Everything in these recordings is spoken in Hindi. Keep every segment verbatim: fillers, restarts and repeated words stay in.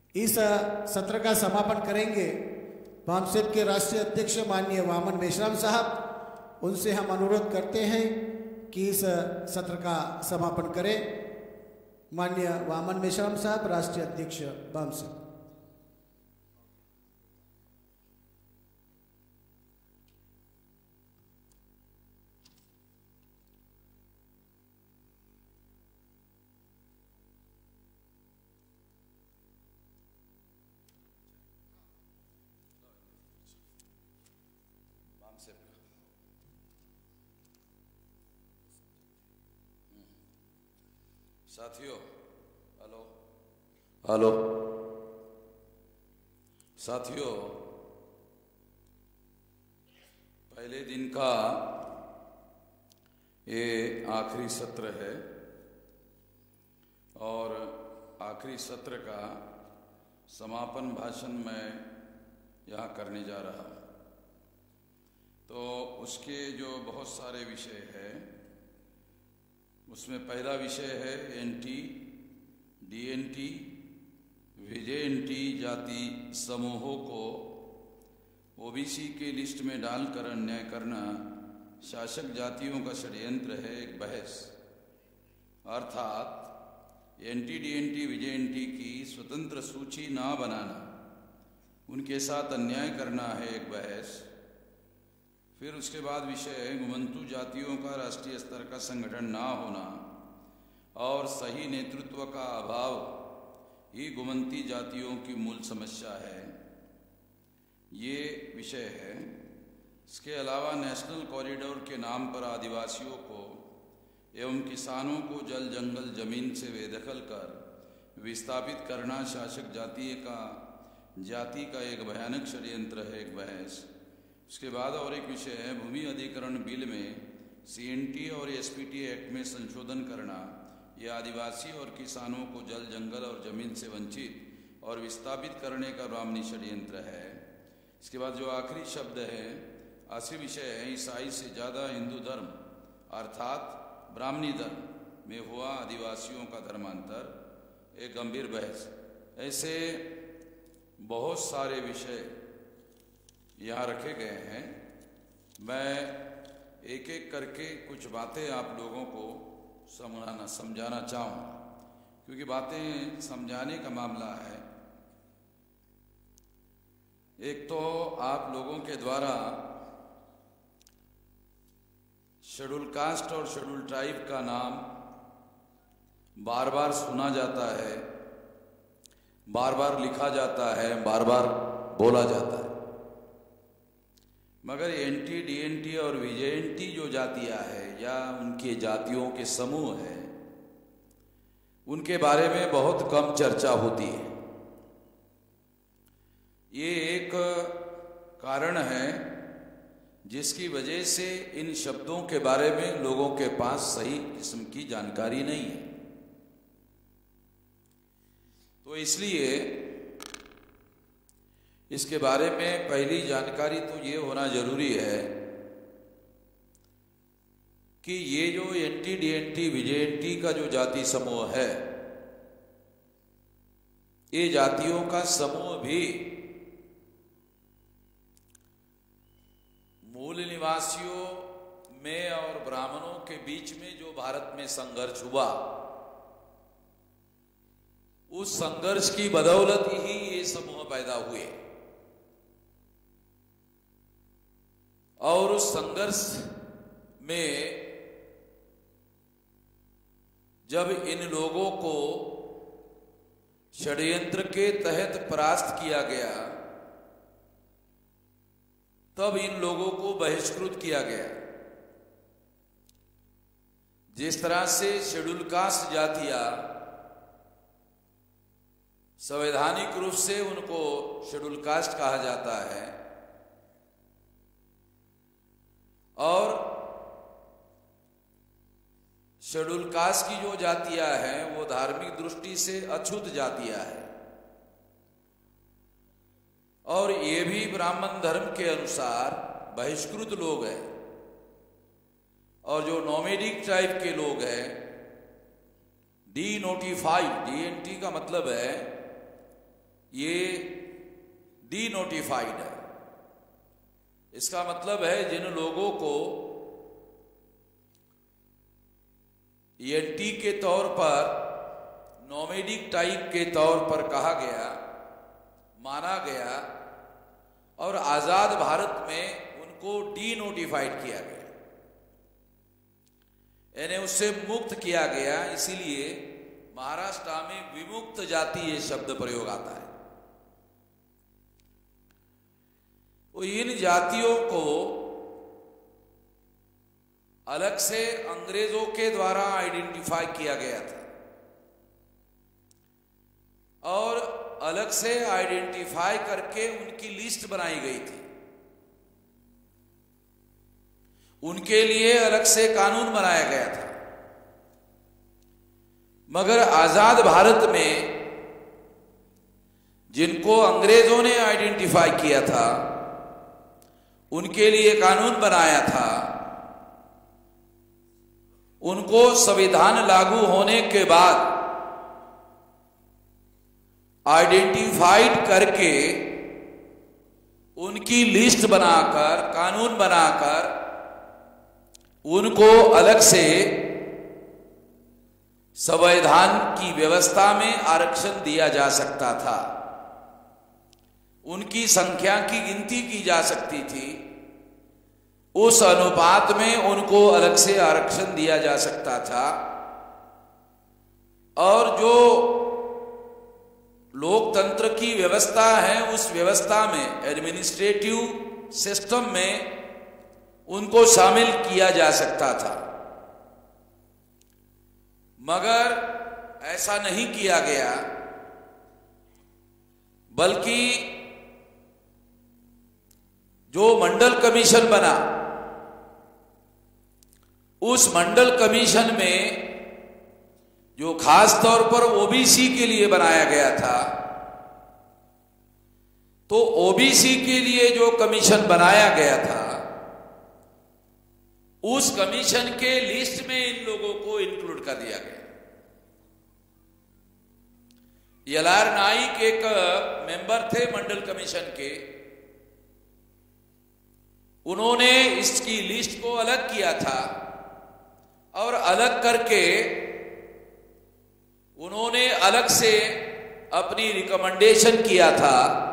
इस सत्र का समापन करेंगे वामसेप के राष्ट्रीय अध्यक्ष माननीय वामन मेश्राम साहब। उनसे हम अनुरोध करते हैं कि इस सत्र का समापन करें। माननीय वामन मेश्राम साहब, राष्ट्रीय अध्यक्ष वामसेप। साथियों, हेलो हेलो साथियों, पहले दिन का ये आखिरी सत्र है और आखिरी सत्र का समापन भाषण मैं यहाँ करने जा रहा हूँ। तो उसके जो बहुत सारे विषय हैं, उसमें पहला विषय है एनटी, डीएनटी, वीजेएनटी जाति समूहों को ओबीसी के लिस्ट में डालकर अन्याय करना शासक जातियों का षड्यंत्र है, एक बहस। अर्थात एनटी, डीएनटी, वीजेएनटी की स्वतंत्र सूची ना बनाना, उनके साथ अन्याय करना है, एक बहस। फिर उसके बाद विषय है घुमंतु जातियों का राष्ट्रीय स्तर का संगठन ना होना और सही नेतृत्व का अभाव ही घुमंती जातियों की मूल समस्या है, ये विषय है। इसके अलावा नेशनल कॉरिडोर के नाम पर आदिवासियों को एवं किसानों को जल जंगल जमीन से बेदखल कर विस्थापित करना शासक जातीय का जाति का एक भयानक षड्यंत्र है, एक बहस। उसके बाद और एक विषय है भूमि अधिग्रहण बिल में सीएनटी और एसपीटी एक्ट में संशोधन करना, यह आदिवासी और किसानों को जल जंगल और जमीन से वंचित और विस्थापित करने का ब्राह्मणी षड्यंत्र है। इसके बाद जो आखिरी शब्द है, आखिरी विषय है ईसाई से ज़्यादा हिंदू धर्म अर्थात ब्राह्मणी धर्म में हुआ आदिवासियों का धर्मांतर, एक गंभीर बहस। ऐसे बहुत सारे विषय यहाँ रखे गए हैं। मैं एक एक करके कुछ बातें आप लोगों को समझाना समझाना चाहूँगा, क्योंकि बातें समझाने का मामला है। एक तो आप लोगों के द्वारा शेड्यूल कास्ट और शेड्यूल ट्राइब का नाम बार बार सुना जाता है, बार बार लिखा जाता है, बार बार बोला जाता है, मगर एनटी, डीएनटी और वीजेएनटी जो जातियां है या उनके जातियों के समूह है, उनके बारे में बहुत कम चर्चा होती है। ये एक कारण है जिसकी वजह से इन शब्दों के बारे में लोगों के पास सही किस्म की जानकारी नहीं है। तो इसलिए इसके बारे में पहली जानकारी तो ये होना जरूरी है कि ये जो एनटी, डीएनटी, वीजेएनटी का जो जाति समूह है, ये जातियों का समूह भी मूल निवासियों में और ब्राह्मणों के बीच में जो भारत में संघर्ष हुआ, उस संघर्ष की बदौलत ही ये समूह पैदा हुए और उस संघर्ष में जब इन लोगों को षड्यंत्र के तहत परास्त किया गया, तब इन लोगों को बहिष्कृत किया गया। जिस तरह से शेड्यूल कास्ट जातियां संवैधानिक रूप से उनको शेड्यूल कास्ट कहा जाता है और शेड्यूल कास्ट की जो जातियां हैं वो धार्मिक दृष्टि से अछूत जातियां हैं और ये भी ब्राह्मण धर्म के अनुसार बहिष्कृत लोग हैं। और जो नोमेडिक टाइप के लोग हैं, डी नोटिफाइड, डीएनटी का मतलब है ये डी नोटिफाइड है। इसका मतलब है जिन लोगों को एनटी के तौर पर, नोमैडिक टाइप के तौर पर कहा गया, माना गया और आजाद भारत में उनको डी नोटिफाइड किया गया, यानी उससे मुक्त किया गया। इसीलिए महाराष्ट्र में विमुक्त जाति ये शब्द प्रयोग आता है। तो इन जातियों को अलग से अंग्रेजों के द्वारा आइडेंटिफाई किया गया था और अलग से आइडेंटिफाई करके उनकी लिस्ट बनाई गई थी। उनके लिए अलग से कानून बनाया गया था। मगर आजाद भारत में जिनको अंग्रेजों ने आइडेंटिफाई किया था, उनके लिए कानून बनाया था। उनको संविधान लागू होने के बाद आइडेंटिफाइड करके उनकी लिस्ट बनाकर, कानून बनाकर उनको अलग से संविधान की व्यवस्था में आरक्षण दिया जा सकता था। उनकी संख्या की गिनती की जा सकती थी। उस अनुपात में उनको अलग से आरक्षण दिया जा सकता था। और जो लोकतंत्र की व्यवस्था है, उस व्यवस्था में, एडमिनिस्ट्रेटिव सिस्टम में उनको शामिल किया जा सकता था। मगर ऐसा नहीं किया गया, बल्कि जो मंडल कमीशन बना, उस मंडल कमीशन में जो खास तौर पर ओबीसी के लिए बनाया गया था, तो ओबीसी के लिए जो कमीशन बनाया गया था, उस कमीशन के लिस्ट में इन लोगों को इंक्लूड कर दिया गया। एल आर नाइक एक मेंबर थे मंडल कमीशन के। उन्होंने इसकी लिस्ट को अलग किया था और अलग करके उन्होंने अलग से अपनी रिकमेंडेशन किया था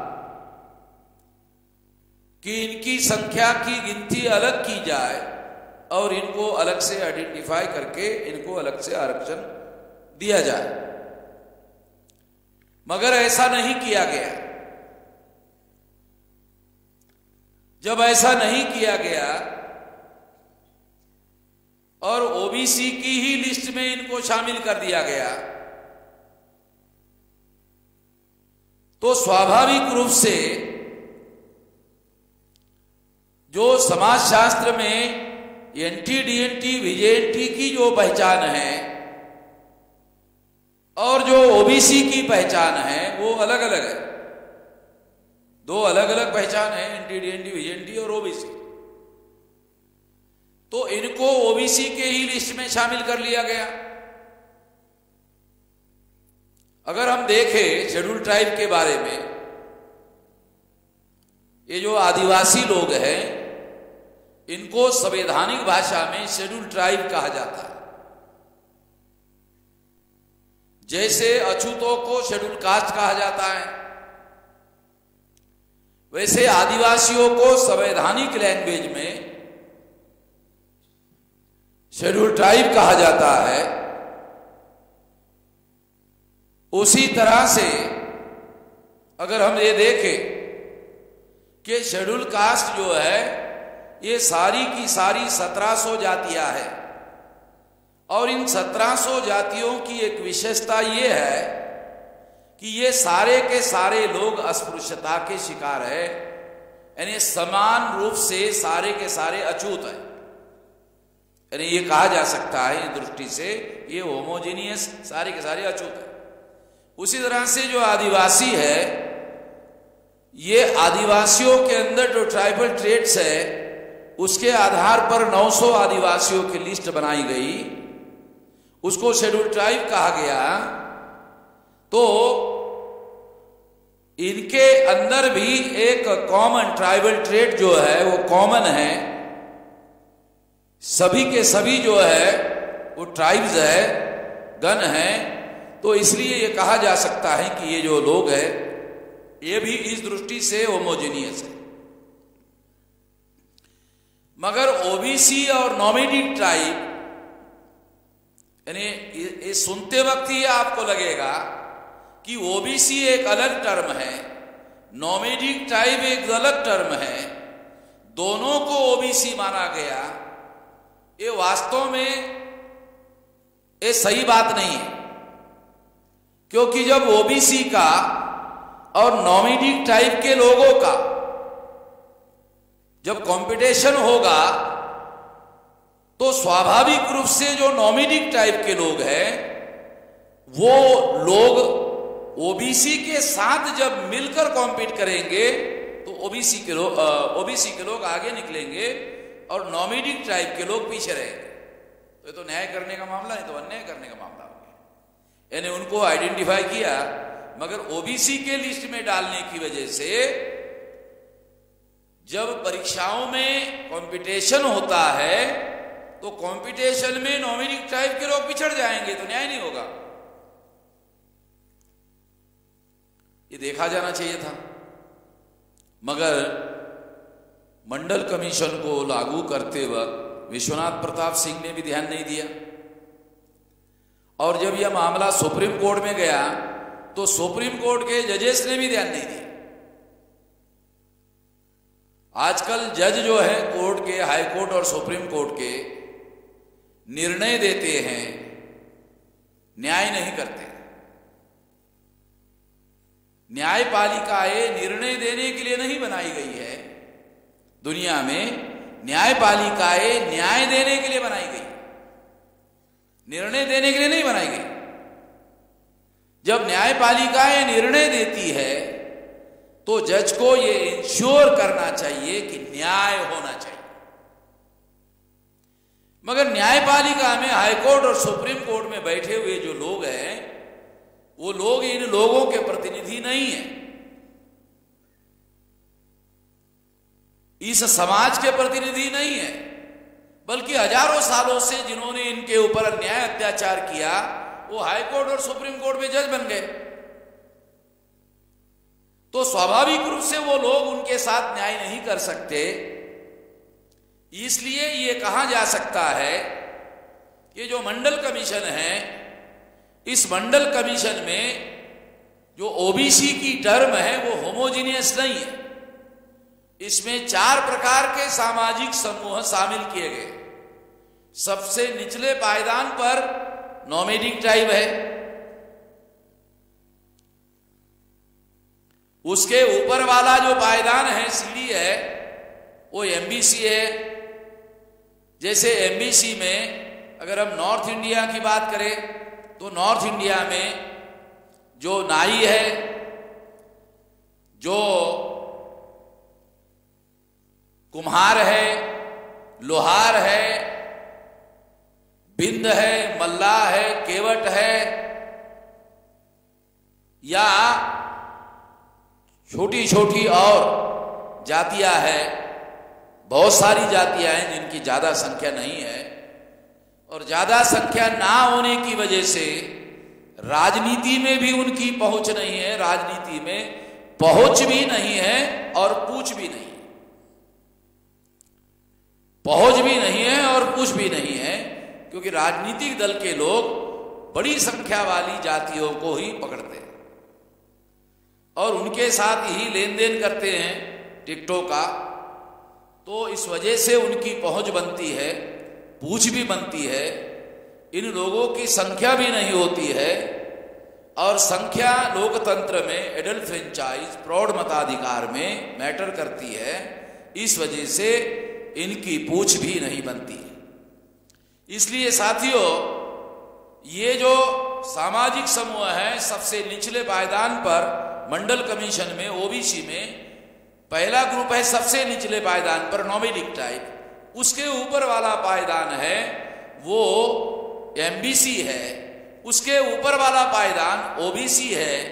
कि इनकी संख्या की गिनती अलग की जाए और इनको अलग से आइडेंटिफाई करके इनको अलग से आरक्षण दिया जाए। मगर ऐसा नहीं किया गया। जब ऐसा नहीं किया गया और ओबीसी की ही लिस्ट में इनको शामिल कर दिया गया, तो स्वाभाविक रूप से जो समाजशास्त्र में एनटी डीएनटी वीजेएनटी की जो पहचान है और जो ओबीसी की पहचान है, वो अलग अलग है। दो अलग अलग पहचान है, एनटी डीएनटी वीजेएनटी और ओबीसी। तो इनको ओबीसी के ही लिस्ट में शामिल कर लिया गया। अगर हम देखें शेड्यूल ट्राइब के बारे में, ये जो आदिवासी लोग हैं, इनको संवैधानिक भाषा में शेड्यूल ट्राइब कहा जाता है। जैसे अछूतों को शेड्यूल कास्ट कहा जाता है, वैसे आदिवासियों को संवैधानिक लैंग्वेज में शेड्यूल ट्राइब कहा जाता है। उसी तरह से अगर हम ये देखें कि शेड्यूल कास्ट जो है, ये सारी की सारी सत्रह सौ जातियां हैं और इन सत्रह सौ जातियों की एक विशेषता ये है कि ये सारे के सारे लोग अस्पृश्यता के शिकार है, यानी समान रूप से सारे के सारे अछूत हैं। यानी ये कहा जा सकता है, इस दृष्टि से ये होमोजेनियस सारे के सारे अछूत है। उसी तरह से जो आदिवासी है, ये आदिवासियों के अंदर जो ट्राइबल ट्रेड्स है, उसके आधार पर नौ सौ आदिवासियों की लिस्ट बनाई गई, उसको शेड्यूल ट्राइब कहा गया। तो इनके अंदर भी एक कॉमन ट्राइबल ट्रेट जो है वो कॉमन है, सभी के सभी जो है वो ट्राइब्स है, गण है। तो इसलिए ये कहा जा सकता है कि ये जो लोग है ये भी इस दृष्टि से होमोजेनियस है। मगर ओबीसी और नॉमिनेटेड ट्राइब, यानी ये सुनते वक्त ही आपको लगेगा कि ओबीसी एक अलग टर्म है, नॉमिनेटेड ट्राइब एक अलग टर्म है, दोनों को ओबीसी माना गया। ये वास्तव में ये सही बात नहीं है, क्योंकि जब ओबीसी का और नॉमिनेटेड ट्राइब के लोगों का जब कंपटीशन होगा तो स्वाभाविक रूप से जो नॉमिनेटेड ट्राइब के लोग हैं वो लोग ओबीसी के साथ जब मिलकर कॉम्पीट करेंगे तो ओबीसी के लोग ओबीसी के लोग आगे निकलेंगे और नॉमिनेटेड ट्राइब के लोग पीछे रहेंगे। तो ये तो न्याय करने का मामला नहीं, तो अन्याय करने का मामला हो गया। यानी उनको आइडेंटिफाई किया, मगर ओबीसी के लिस्ट में डालने की वजह से जब परीक्षाओं में कंपटीशन होता है तो कंपटीशन में नॉमिनेटेड ट्राइब के लोग पिछड़ जाएंगे, तो न्याय नहीं होगा। ये देखा जाना चाहिए था। मगर मंडल कमीशन को लागू करते वक्त विश्वनाथ प्रताप सिंह ने भी ध्यान नहीं दिया, और जब यह मामला सुप्रीम कोर्ट में गया तो सुप्रीम कोर्ट के जजेस ने भी ध्यान नहीं दिया। आजकल जज जो है कोर्ट के, हाई कोर्ट और सुप्रीम कोर्ट के, निर्णय देते हैं, न्याय नहीं करते। न्यायपालिकाएं निर्णय देने के लिए नहीं बनाई गई है। दुनिया में न्यायपालिकाएं न्याय देने के लिए बनाई गई, निर्णय देने के लिए नहीं बनाई गई। जब न्यायपालिकाएं निर्णय देती है तो जज को यह इंश्योर करना चाहिए कि न्याय होना चाहिए। मगर न्यायपालिका में हाईकोर्ट और सुप्रीम कोर्ट में बैठे हुए जो लोग हैं वो लोग इन लोगों के प्रतिनिधि नहीं हैं, इस समाज के प्रतिनिधि नहीं है, बल्कि हजारों सालों से जिन्होंने इनके ऊपर अन्याय अत्याचार किया वो हाईकोर्ट और सुप्रीम कोर्ट में जज बन गए। तो स्वाभाविक रूप से वो लोग उनके साथ न्याय नहीं कर सकते। इसलिए ये कहा जा सकता है कि जो मंडल कमीशन है, इस मंडल कमीशन में जो ओबीसी की टर्म है वो होमोजीनियस नहीं है। इसमें चार प्रकार के सामाजिक समूह शामिल किए गए। सबसे निचले पायदान पर नॉमिनेटेड ट्राइब है, उसके ऊपर वाला जो पायदान है, सीढ़ी है, वो एमबीसी है। जैसे एमबीसी में अगर हम नॉर्थ इंडिया की बात करें तो नॉर्थ इंडिया में जो नाई है, जो कुम्हार है, लोहार है, बिंद है, मल्लाह है, केवट है, या छोटी छोटी और जातियां हैं, बहुत सारी जातियां हैं जिनकी ज्यादा संख्या नहीं है, और ज्यादा संख्या ना होने की वजह से राजनीति में भी उनकी पहुंच नहीं है, राजनीति में पहुंच भी नहीं है और पूछ भी नहीं है। पहुंच भी नहीं है और पूछ भी नहीं है, क्योंकि राजनीतिक दल के लोग बड़ी संख्या वाली जातियों को ही पकड़ते हैं और उनके साथ ही लेन देन करते हैं टिकटों का। तो इस वजह से उनकी पहुंच बनती है, पूछ भी बनती है। इन लोगों की संख्या भी नहीं होती है, और संख्या लोकतंत्र में एडल्ट फ्रेंचाइज प्रौढ़ मताधिकार में मैटर करती है। इस वजह से इनकी पूछ भी नहीं बनती है। इसलिए साथियों, ये जो सामाजिक समूह है सबसे निचले पायदान पर मंडल कमीशन में ओबीसी में पहला ग्रुप है सबसे निचले पायदान पर नॉमिनेटेड ट्राइब, उसके ऊपर वाला पायदान है वो एमबीसी है, उसके ऊपर वाला पायदान ओबीसी है,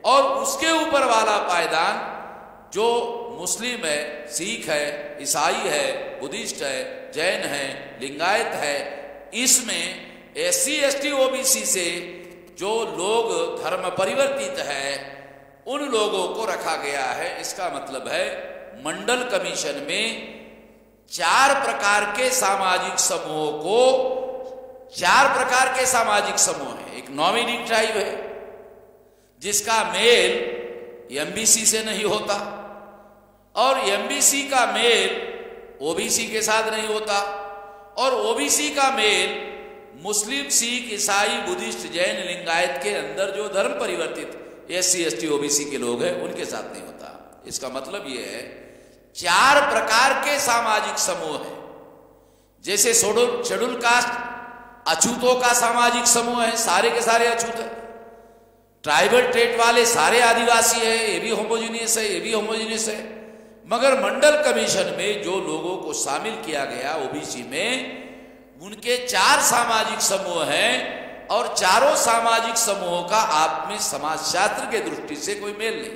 और उसके ऊपर वाला पायदान जो मुस्लिम है, सिख है, ईसाई है, बुद्धिस्ट है, जैन है, लिंगायत है, इसमें S C S T OBC से जो लोग धर्म परिवर्तित है उन लोगों को रखा गया है। इसका मतलब है मंडल कमीशन में चार प्रकार के सामाजिक समूहों को, चार प्रकार के सामाजिक समूह हैं। एक नॉमिनेट ट्राइब है जिसका मेल एमबीसी से नहीं होता, और एमबीसी का मेल ओबीसी के साथ नहीं होता, और ओबीसी का मेल मुस्लिम, सिख, ईसाई, बुद्धिस्ट, जैन, लिंगायत के अंदर जो धर्म परिवर्तित S C S T OBC के लोग हैं उनके साथ नहीं होता। इसका मतलब यह है चार प्रकार के सामाजिक समूह हैं। जैसे शेड्यूल शेड्यूल कास्ट अछूतों का सामाजिक समूह है, सारे के सारे अछूत है। ट्राइबल ट्रेट वाले सारे आदिवासी है, ये भी होमोजीनियस है, ये भी होमोजीनियस है। मगर मंडल कमीशन में जो लोगों को शामिल किया गया ओबीसी में, उनके चार सामाजिक समूह हैं और चारों सामाजिक समूहों का आप में समाजशास्त्र के दृष्टि से कोई मेल नहीं।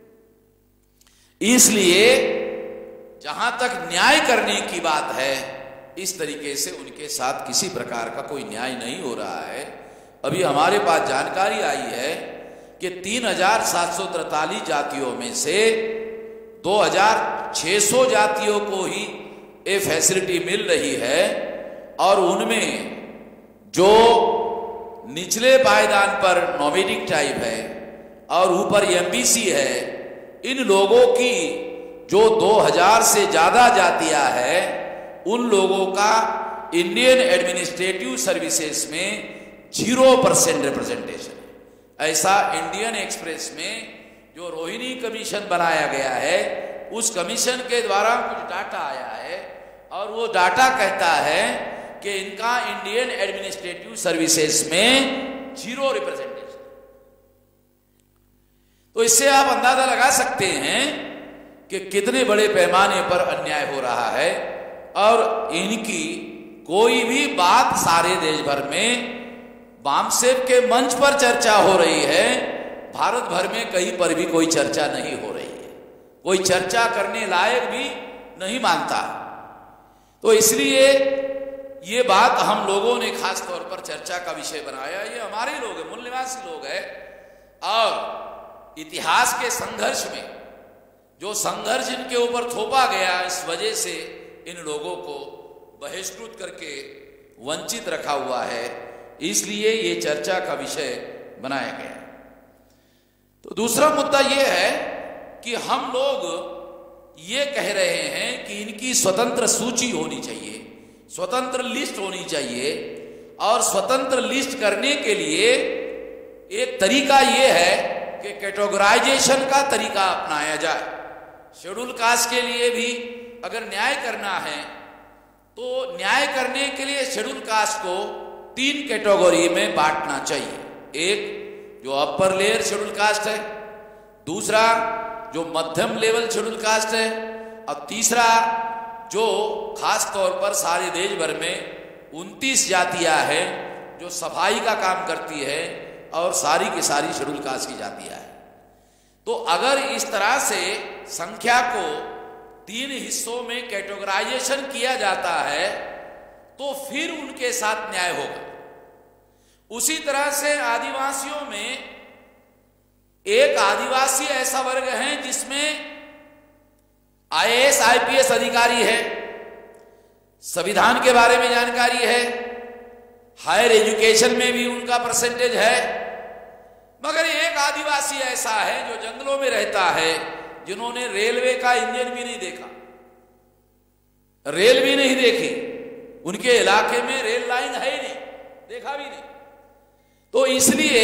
इसलिए जहां तक न्याय करने की बात है, इस तरीके से उनके साथ किसी प्रकार का कोई न्याय नहीं हो रहा है। अभी हमारे पास जानकारी आई है कि तीन हजार सात सौ तैतालीस जातियों में से दो हजार छह सौ जातियों को ही ये फैसिलिटी मिल रही है, और उनमें जो निचले पायदान पर नॉमिनेट ट्राइब है और ऊपर एमबीसी है, इन लोगों की जो दो हजार से ज्यादा जातियां हैं, उन लोगों का इंडियन एडमिनिस्ट्रेटिव सर्विसेज में जीरो परसेंट रिप्रेजेंटेशन है। ऐसा इंडियन एक्सप्रेस में जो रोहिणी कमीशन बनाया गया है, उस कमीशन के द्वारा कुछ डाटा आया है, और वो डाटा कहता है कि इनका इंडियन एडमिनिस्ट्रेटिव सर्विसेज में जीरो रिप्रेजेंटेशन। तो इससे आप अंदाजा लगा सकते हैं कि कितने बड़े पैमाने पर अन्याय हो रहा है, और इनकी कोई भी बात सारे देश भर में बामसेब के मंच पर चर्चा हो रही है, भारत भर में कहीं पर भी कोई चर्चा नहीं हो रही है, कोई चर्चा करने लायक भी नहीं मानता। तो इसलिए ये बात हम लोगों ने खास तौर पर चर्चा का विषय बनाया। ये हमारे लोग हैं, मूल निवासी लोग हैं, और इतिहास के संघर्ष में जो संघर्ष इनके ऊपर थोपा गया, इस वजह से इन लोगों को बहिष्कृत करके वंचित रखा हुआ है, इसलिए ये चर्चा का विषय बनाया गया। तो दूसरा मुद्दा ये है कि हम लोग ये कह रहे हैं कि इनकी स्वतंत्र सूची होनी चाहिए, स्वतंत्र लिस्ट होनी चाहिए, और स्वतंत्र लिस्ट करने के लिए एक तरीका यह है कि कैटेगराइजेशन का तरीका अपनाया जाए। शेड्यूल कास्ट के लिए भी अगर न्याय करना है तो न्याय करने के लिए शेड्यूल कास्ट को तीन कैटेगरी में बांटना चाहिए। एक जो अपर लेयर शेड्यूल कास्ट है, दूसरा जो मध्यम लेवल शेड्यूल कास्ट है, और तीसरा जो खास तौर पर सारे देश भर में उनतीस जातियां हैं जो सफाई का काम करती है, और सारी की सारी शेड्यूल कास्ट की जातियां हैं। तो अगर इस तरह से संख्या को तीन हिस्सों में कैटेगराइजेशन किया जाता है तो फिर उनके साथ न्याय होगा। उसी तरह से आदिवासियों में एक आदिवासी ऐसा वर्ग है जिसमें I A S I P S अधिकारी है, संविधान के बारे में जानकारी है, हायर एजुकेशन में भी उनका परसेंटेज है। मगर एक आदिवासी ऐसा है जो जंगलों में रहता है, जिन्होंने रेलवे का इंजन भी नहीं देखा, रेल भी नहीं देखी, उनके इलाके में रेल लाइन है ही नहीं, देखा भी नहीं। तो इसलिए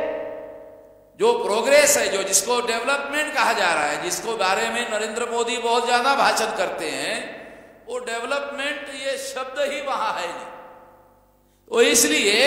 जो प्रोग्रेस है, जो जिसको डेवलपमेंट कहा जा रहा है, जिसको बारे में नरेंद्र मोदी बहुत ज्यादा भाषण करते हैं, वो डेवलपमेंट ये शब्द ही वहां है नहीं। तो इसलिए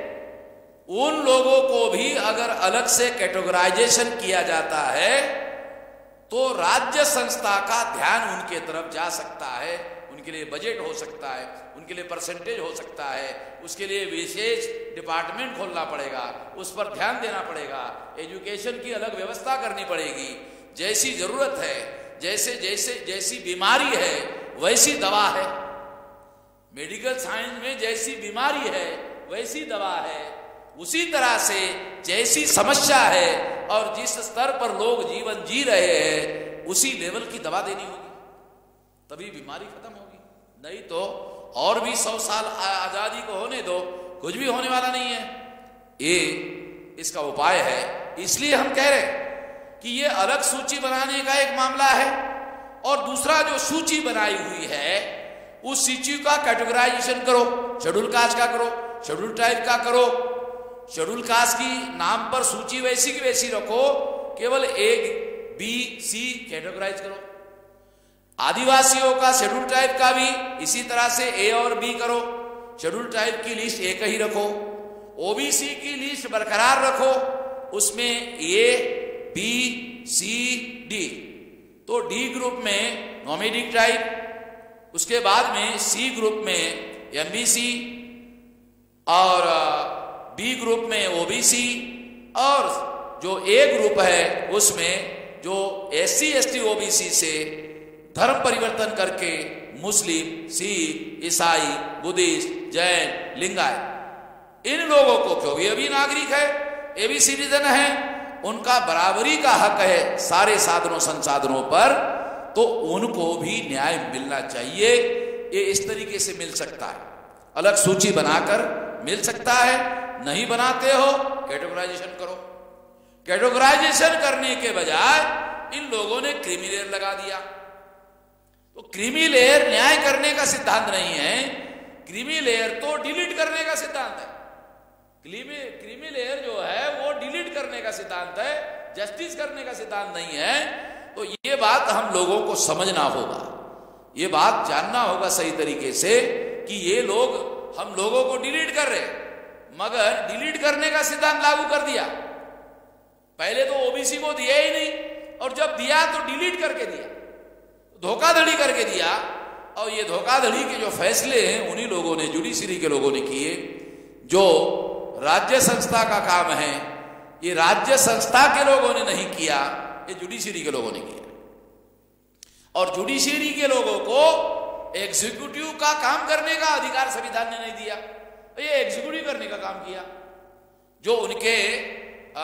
उन लोगों को भी अगर अलग से कैटेगराइजेशन किया जाता है तो राज्य संस्था का ध्यान उनके तरफ जा सकता है, उनके लिए बजट हो सकता है, उनके लिए परसेंटेज हो सकता है, उसके लिए विशेष डिपार्टमेंट खोलना पड़ेगा, उस पर ध्यान देना पड़ेगा, एजुकेशन की अलग व्यवस्था करनी पड़ेगी। जैसी जरूरत है, जैसे जैसे जैसी बीमारी है वैसी दवा है। मेडिकल साइंस में जैसी बीमारी है वैसी दवा है। उसी तरह से जैसी समस्या है और जिस स्तर पर लोग जीवन जी रहे हैं उसी लेवल की दवा देनी होगी, तभी बीमारी खत्म होगी। नहीं तो और भी सौ साल आजादी को होने दो, कुछ भी होने वाला नहीं है। ये इसका उपाय है। इसलिए हम कह रहे हैं कि ये अलग सूची बनाने का एक मामला है, और दूसरा जो सूची बनाई हुई है उस सूची का कैटेगराइजेशन करो। शेड्यूल कास्ट का करो, शेड्यूल ट्राइब का करो। शेड्यूल कास्ट की नाम पर सूची वैसी की वैसी रखो, केवल एक बी सी कैटेगराइज करो। आदिवासियों का, शेड्यूल ट्राइब का भी इसी तरह से ए और बी करो। शेड्यूल ट्राइब की लिस्ट एक ही रखो, ओबीसी की लिस्ट बरकरार रखो, उसमें ए बी सी डी। तो डी ग्रुप में नोमैडिक ट्राइब, उसके बाद में सी ग्रुप में एमबीसी, और बी ग्रुप में ओबीसी, और जो ए ग्रुप है उसमें जो एससी एसटी ओबीसी से धर्म परिवर्तन करके मुस्लिम, सिख, ईसाई, बुद्धिस्ट, जैन, लिंगायत, इन लोगों को, क्योंकि ये भी नागरिक है, ये भी सिटीजन है, उनका बराबरी का हक है सारे साधनों संसाधनों पर, तो उनको भी न्याय मिलना चाहिए। ये इस तरीके से मिल सकता है, अलग सूची बनाकर मिल सकता है। नहीं बनाते हो, कैटेगराइजेशन करो। कैटेगराइजेशन करने के बजाय इन लोगों ने क्रीमी लेयर लगा दिया। तो क्रीमी लेयर न्याय करने का सिद्धांत नहीं है, क्रीमी लेयर तो डिलीट करने का सिद्धांत है। क्रीमी क्रीमी लेयर जो है वो डिलीट करने का सिद्धांत है, जस्टिस करने का सिद्धांत नहीं है। तो ये बात हम लोगों को समझना होगा, ये बात जानना होगा सही तरीके से कि ये लोग हम लोगों को डिलीट कर रहे, मगर डिलीट करने का सिद्धांत लागू कर दिया। पहले तो ओबीसी को दिया ही नहीं, और जब दिया तो डिलीट करके दिया, धोखाधड़ी करके दिया। और ये धोखाधड़ी के जो फैसले हैं उन्हीं लोगों ने, जुडिशरी के लोगों ने किए। जो राज्य संस्था का काम है ये राज्य संस्था के लोगों ने नहीं किया, ये जुडिशरी के लोगों ने किया। और जुडिशरी के लोगों को एग्जीक्यूटिव का काम करने का अधिकार संविधान ने नहीं दिया, ये एग्जीक्यूटिव करने का काम किया। जो उनके आ,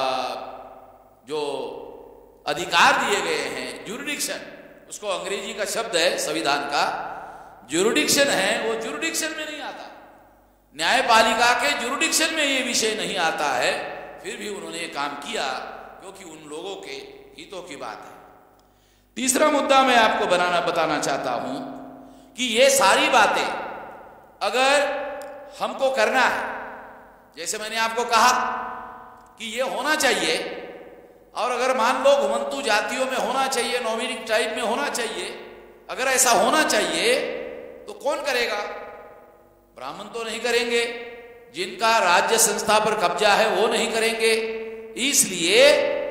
जो अधिकार दिए गए हैं, ज्यूरिडिक्शन, उसको अंग्रेजी का शब्द है संविधान का, ज्यूरिडिक्शन है, वो ज्यूरिडिक्शन में नहीं आता। न्यायपालिका के ज्यूरिडिक्शन में ये विषय नहीं आता है, फिर भी उन्होंने ये काम किया क्योंकि उन लोगों के हितों की बात है। तीसरा मुद्दा मैं आपको बनाना बताना चाहता हूं कि ये सारी बातें अगर हमको करना है, जैसे मैंने आपको कहा कि ये होना चाहिए, और अगर मान लो घुमंतू जातियों में होना चाहिए, नोमैडिक ट्राइब में होना चाहिए, अगर ऐसा होना चाहिए तो कौन करेगा? ब्राह्मण तो नहीं करेंगे, जिनका राज्य संस्था पर कब्जा है वो नहीं करेंगे। इसलिए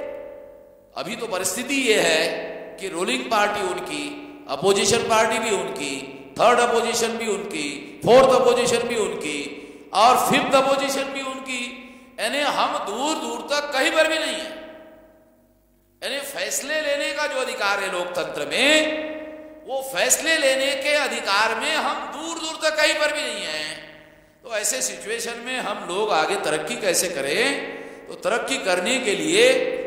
अभी तो परिस्थिति ये है कि रूलिंग पार्टी उनकी, अपोजिशन पार्टी भी उनकी, थर्ड अपोजिशन भी उनकी, फोर्थ अपोजिशन भी उनकी, और फिफ्थ अपोजिशन भी उनकी। यानी हम दूर दूर तक कहीं पर भी नहीं है। यानी फैसले लेने का जो अधिकार है लोकतंत्र में, वो फैसले लेने के अधिकार में हम दूर दूर तक कहीं पर भी नहीं है। तो ऐसे सिचुएशन में हम लोग आगे तरक्की कैसे करें? तो तरक्की करने के लिए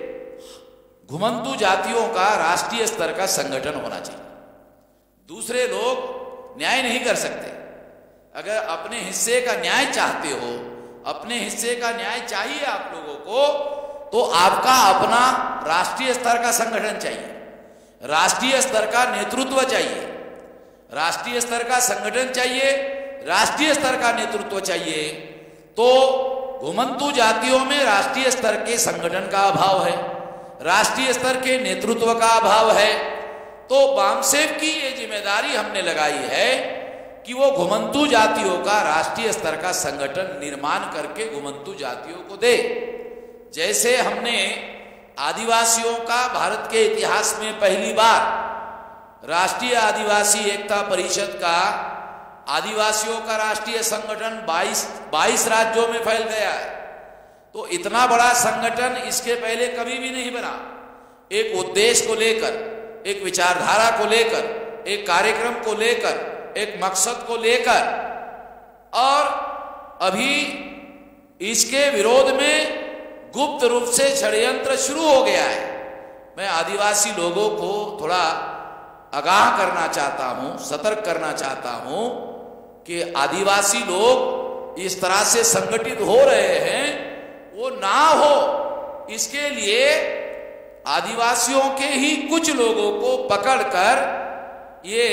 घुमंतू जातियों का राष्ट्रीय स्तर का संगठन होना चाहिए। दूसरे लोग न्याय नहीं कर सकते। अगर अपने हिस्से का न्याय चाहते हो, अपने हिस्से का न्याय चाहिए आप लोगों को, तो आपका अपना राष्ट्रीय स्तर का संगठन चाहिए, राष्ट्रीय स्तर का नेतृत्व चाहिए, राष्ट्रीय स्तर का संगठन चाहिए, राष्ट्रीय स्तर का नेतृत्व चाहिए। तो घुमंतू जातियों में राष्ट्रीय स्तर के संगठन का अभाव है, राष्ट्रीय स्तर के नेतृत्व का अभाव है। तो बामसेब की ये जिम्मेदारी हमने लगाई है कि वो घुमंतू जातियों का राष्ट्रीय स्तर का संगठन निर्माण करके घुमंतू जातियों को दे। जैसे हमने आदिवासियों का भारत के इतिहास में पहली बार राष्ट्रीय आदिवासी एकता परिषद का आदिवासियों का राष्ट्रीय संगठन बाईस बाईस राज्यों में फैल गया है। तो इतना बड़ा संगठन इसके पहले कभी भी नहीं बना। एक उद्देश्य को लेकर, एक विचारधारा को लेकर, एक कार्यक्रम को लेकर, एक मकसद को लेकर, और अभी इसके विरोध में गुप्त रूप से षड्यंत्र शुरू हो गया है। मैं आदिवासी लोगों को थोड़ा आगाह करना चाहता हूं, सतर्क करना चाहता हूं कि आदिवासी लोग इस तरह से संगठित हो रहे हैं, वो ना हो इसके लिए आदिवासियों के ही कुछ लोगों को पकड़कर ये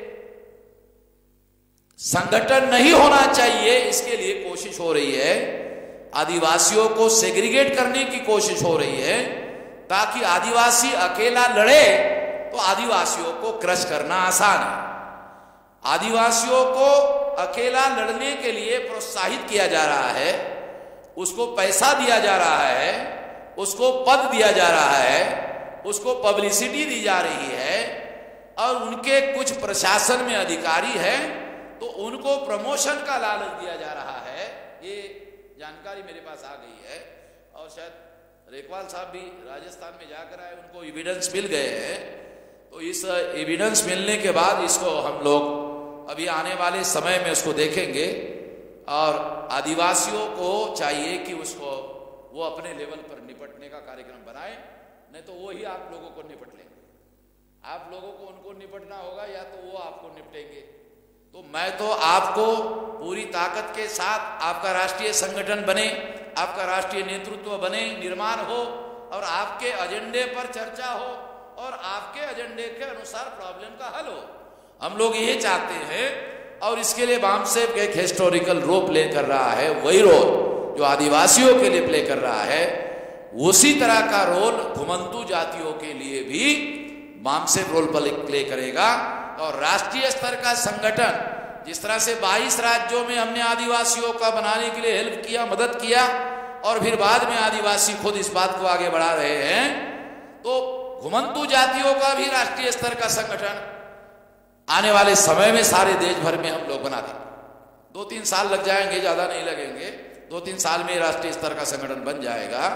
संगठन नहीं होना चाहिए, इसके लिए कोशिश हो रही है। आदिवासियों को सेग्रीगेट करने की कोशिश हो रही है, ताकि आदिवासी अकेला लड़े तो आदिवासियों को क्रश करना आसान है। आदिवासियों को अकेला लड़ने के लिए प्रोत्साहित किया जा रहा है, उसको पैसा दिया जा रहा है, उसको पद दिया जा रहा है, उसको पब्लिसिटी दी जा रही है, और उनके कुछ प्रशासन में अधिकारी हैं तो उनको प्रमोशन का लालच दिया जा रहा है। ये जानकारी मेरे पास आ गई है, और शायद रेखवाल साहब भी राजस्थान में जाकर आए, उनको एविडेंस मिल गए हैं। तो इस एविडेंस मिलने के बाद इसको हम लोग अभी आने वाले समय में उसको देखेंगे, और आदिवासियों को चाहिए कि उसको वो अपने लेवल पर निपटने का कार्यक्रम बनाए, नहीं तो वो ही आप लोगों को निपट लेंगे। आप लोगों को उनको निपटना होगा, या तो वो आपको निपटेंगे। तो मैं तो आपको पूरी ताकत के साथ आपका राष्ट्रीय संगठन बने, आपका राष्ट्रीय नेतृत्व बने, निर्माण हो, और आपके एजेंडे पर चर्चा हो, और आपके एजेंडे के अनुसार प्रॉब्लम का हल हो। हम लोग ये चाहते हैं, और इसके लिए बामसेफ एक हिस्टोरिकल रोल प्ले कर रहा है। वही रोल जो आदिवासियों के लिए प्ले कर रहा है, उसी तरह का रोल घुमंतू जातियों के लिए भी बामसेफ रोल प्ले करेगा। और राष्ट्रीय स्तर का संगठन, जिस तरह से बाईस राज्यों में हमने आदिवासियों का बनाने के लिए हेल्प किया, मदद किया, और फिर बाद में आदिवासी खुद इस बात को आगे बढ़ा रहे हैं, तो घुमंतू जातियों का भी राष्ट्रीय स्तर का संगठन आने वाले समय में सारे देश भर में हम लोग बना देंगे। दो तीन साल लग जाएंगे, ज्यादा नहीं लगेंगे, दो तीन साल में राष्ट्रीय स्तर का संगठन बन जाएगा।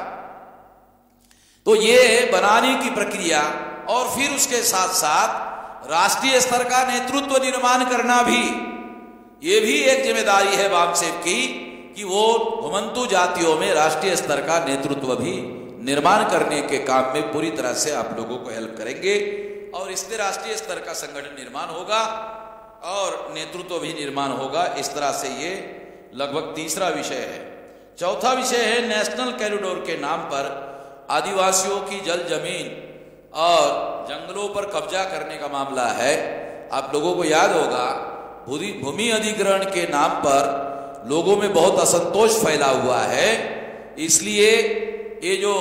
तो ये बनाने की प्रक्रिया, और फिर उसके साथ साथ राष्ट्रीय स्तर का नेतृत्व निर्माण करना भी, ये भी एक जिम्मेदारी है बामसेफ की, कि वो घुमंतू जातियों में राष्ट्रीय स्तर का नेतृत्व भी निर्माण करने के काम में पूरी तरह से आप लोगों को हेल्प करेंगे, और इससे राष्ट्रीय स्तर का संगठन निर्माण होगा और नेतृत्व भी निर्माण होगा। इस तरह से ये लगभग तीसरा विषय है। चौथा विषय है नेशनल कॉरिडोर के नाम पर आदिवासियों की जल जमीन और जंगलों पर कब्जा करने का मामला है। आप लोगों को याद होगा, भूमि अधिग्रहण के नाम पर लोगों में बहुत असंतोष फैला हुआ है। इसलिए ये जो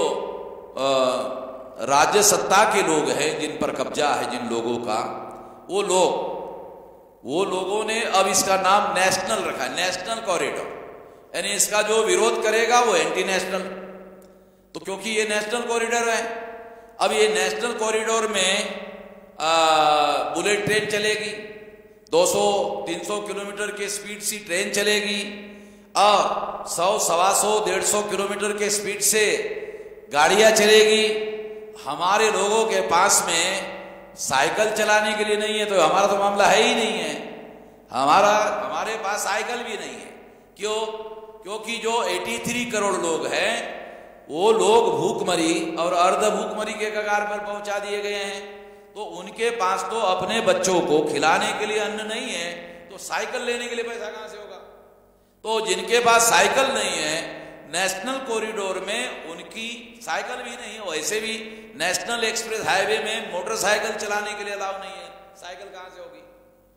राज्य सत्ता के लोग हैं, जिन पर कब्जा है जिन लोगों का, वो लोग वो लोगों ने अब इसका नाम नेशनल रखा है, नेशनल कॉरिडोर। यानी इसका जो विरोध करेगा वो एंटी नेशनल। तो क्योंकि ये नेशनल कॉरिडोर है, अब ये नेशनल कॉरिडोर में आ, बुलेट ट्रेन चलेगी, दो सौ तीन सौ किलोमीटर के स्पीड से ट्रेन चलेगी, और सौ सवा सौ डेढ़ सौ किलोमीटर के स्पीड से गाड़ियां चलेगी। हमारे लोगों के पास में साइकिल चलाने के लिए नहीं है, तो हमारा तो मामला है ही नहीं है। हमारा हमारे पास साइकिल भी नहीं है। क्यों? क्योंकि जो तिरासी करोड़ लोग हैं, वो लोग भूखमरी और अर्ध भूखमरी के कगार पर पहुंचा दिए गए हैं। तो उनके पास तो अपने बच्चों को खिलाने के लिए अन्न नहीं है, तो साइकिल लेने के लिए पैसा कहां से होगा? तो जिनके पास साइकिल नहीं है, नेशनल कॉरिडोर में उनकी साइकिल भी नहीं है। वैसे भी नेशनल एक्सप्रेस हाईवे में मोटरसाइकिल चलाने के लिए अलाउ नहीं है, साइकिल कहां से होगी?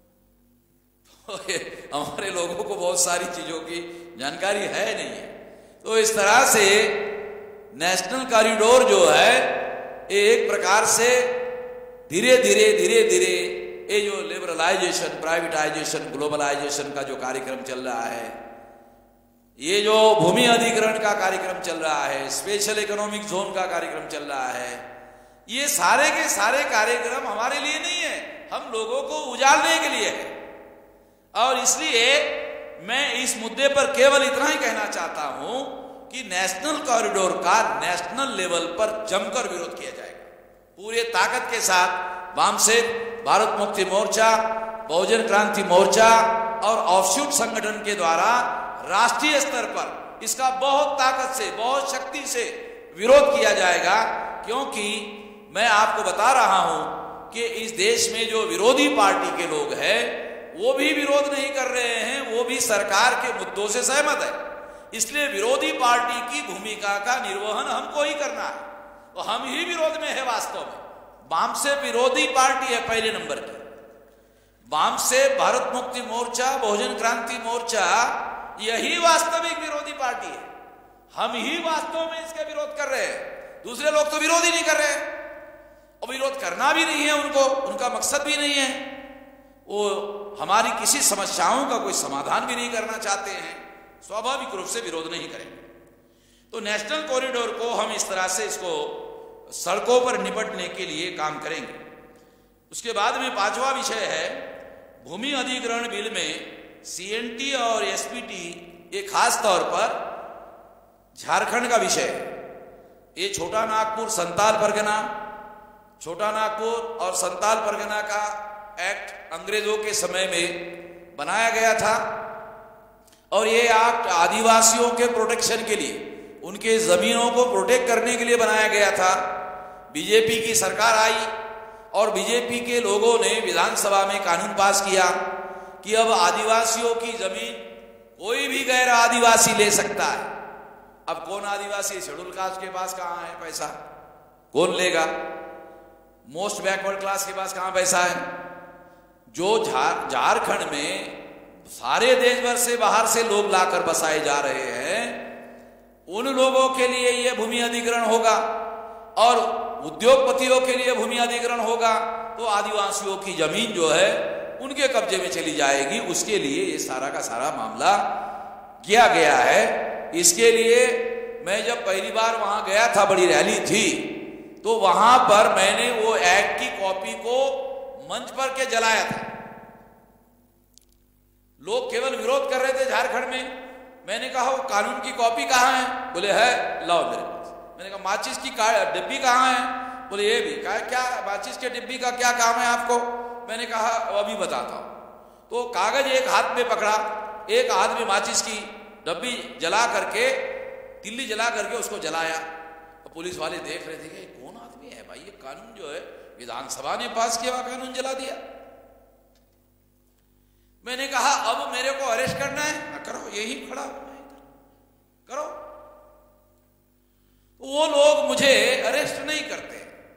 तो हमारे लोगों को बहुत सारी चीजों की जानकारी है नहीं है। तो इस तरह से नेशनल कॉरिडोर जो है, एक प्रकार से धीरे धीरे धीरे धीरे ये जो लिबरलाइजेशन, प्राइवेटाइजेशन, ग्लोबलाइजेशन का जो कार्यक्रम चल रहा है, ये जो भूमि अधिग्रहण का कार्यक्रम चल रहा है, स्पेशल इकोनॉमिक जोन का कार्यक्रम चल रहा है, ये सारे के सारे कार्यक्रम हमारे लिए नहीं है, हम लोगों को उजाड़ने के लिए है। और इसलिए मैं इस मुद्दे पर केवल इतना ही कहना चाहता हूं कि नेशनल कॉरिडोर का नेशनल लेवल पर जमकर विरोध किया जाएगा पूरे ताकत के साथ। वामसेन, भारत मुक्ति मोर्चा, बहुजन क्रांति मोर्चा और ऑफशूट संगठन के द्वारा राष्ट्रीय स्तर पर इसका बहुत ताकत से, बहुत शक्ति से विरोध किया जाएगा। क्योंकि मैं आपको बता रहा हूं कि इस देश में जो विरोधी पार्टी के लोग हैं वो भी विरोध नहीं कर रहे हैं, वो भी सरकार के मुद्दों से सहमत है। इसलिए विरोधी पार्टी की भूमिका का निर्वहन हमको ही करना है, तो हम ही विरोध में है। वास्तव में वाम से विरोधी पार्टी है पहले नंबर की। वाम से भारत मुक्ति मोर्चा, बहुजन क्रांति मोर्चा, यही वास्तविक विरोधी पार्टी है। हम ही वास्तव में इसका विरोध कर रहे हैं, दूसरे लोग तो विरोध ही नहीं कर रहे और विरोध करना भी नहीं है उनको, उनका मकसद भी नहीं है। वो हमारी किसी समस्याओं का कोई समाधान भी नहीं करना चाहते हैं, स्वाभाविक रूप से विरोध नहीं करेंगे। तो नेशनल कॉरिडोर को हम इस तरह से इसको सड़कों पर निपटने के लिए काम करेंगे। उसके बाद में पांचवा विषय है भूमि अधिग्रहण बिल में सीएनटी और एसपीटी, ये खास तौर पर झारखंड का विषय है। ये छोटा नागपुर, संताल परगना, छोटा नागपुर और संताल परगना का एक्ट अंग्रेजों के समय में बनाया गया था और ये एक्ट आदिवासियों के प्रोटेक्शन के लिए, उनके जमीनों को प्रोटेक्ट करने के लिए बनाया गया था। बीजेपी की सरकार आई और बीजेपी के लोगों ने विधानसभा में कानून पास किया कि अब आदिवासियों की जमीन कोई भी गैर आदिवासी ले सकता है। अब कौन आदिवासी, शेड्यूल कास्ट के पास कहां है पैसा, कौन लेगा? मोस्ट बैकवर्ड क्लास के पास कहां पैसा है? जो झारखंड में सारे देश भर से बाहर से लोग लाकर बसाए जा रहे हैं, उन लोगों के लिए यह भूमि अधिग्रहण होगा और उद्योगपतियों के लिए भूमि अधिग्रहण होगा। तो आदिवासियों की जमीन जो है उनके कब्जे में चली जाएगी। उसके लिए ये सारा का सारा मामला किया गया है। इसके लिए मैं जब पहली बार वहां गया था, बड़ी रैली थी, तो वहां पर मैंने वो एक्ट की कॉपी को मंच पर के जलाया था। लोग केवल विरोध कर रहे थे झारखंड में। मैंने कहा वो कानून की कॉपी कहां है? बोले है, लाओ मेरे पास। मैंने कहा माचिस की डिब्बी कहां है? बोले ये भी। कहा क्या माचिस के डिब्बी का क्या काम है आपको? मैंने कहा अभी बताता हूं। तो कागज एक हाथ में पकड़ा, एक हाथ में माचिस की डब्बी जला करके, तिल्ली जला करके उसको जलाया। तो पुलिस वाले देख रहे थे कि कौन आदमी है भाई, ये कानून जो है विधानसभा ने पास किया हुआ कानून जला दिया। मैंने कहा अब मेरे को अरेस्ट करना है? करो, यही खड़ा करो। वो लोग मुझे अरेस्ट नहीं करते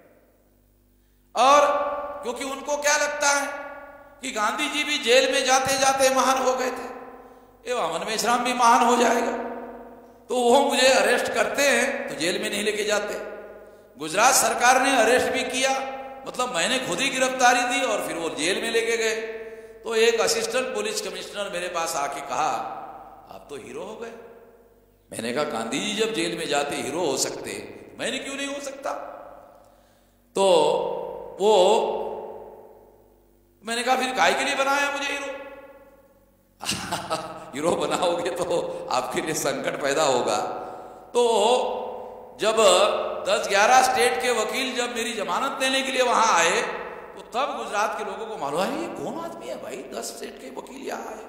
और क्योंकि उनको क्या लगता है कि गांधी जी भी जेल में जाते जाते महान हो गए थे, ये वामन मेश्राम भी महान हो जाएगा, तो वो मुझे अरेस्ट करते हैं तो जेल में नहीं लेके जाते। गुजरात सरकार ने अरेस्ट भी किया, मतलब मैंने खुद ही गिरफ्तारी दी और फिर वो जेल में लेके गए। तो एक असिस्टेंट पुलिस कमिश्नर मेरे पास आके कहा आप तो हीरो हो गए। मैंने कहा गांधी जी जब जेल में जाते हीरो हो सकते, मैंने क्यों नहीं हो सकता? तो वो मैंने कहा फिर काहे के लिए बनाया मुझे हीरो? हीरो बनाओगे तो आपके लिए संकट पैदा होगा। तो जब दस ग्यारह स्टेट के वकील जब मेरी जमानत देने के लिए वहां आए, तो तब गुजरात के लोगों को मालूम है ये कौन आदमी है भाई, दस स्टेट के वकील यहां आए।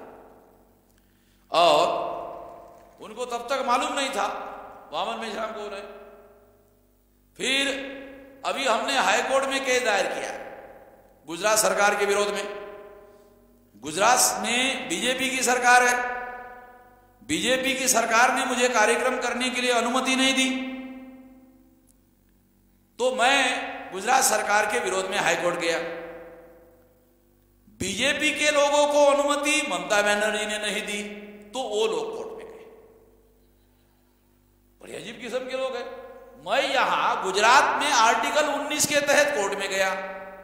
और उनको तब तक मालूम नहीं था वामन मेश्राम कौन है। फिर अभी हमने हाई कोर्ट में केस दायर किया गुजरात सरकार के विरोध में। गुजरात में बीजेपी की सरकार है, बीजेपी की सरकार ने मुझे कार्यक्रम करने के लिए अनुमति नहीं दी, तो मैं गुजरात सरकार के विरोध में हाईकोर्ट गया। बीजेपी के लोगों को अनुमति ममता बनर्जी ने नहीं दी, तो वो लोग कोर्ट में गए। बड़े अजीब किस्म के लोग हैं। मैं यहां गुजरात में आर्टिकल उन्नीस के तहत कोर्ट में गया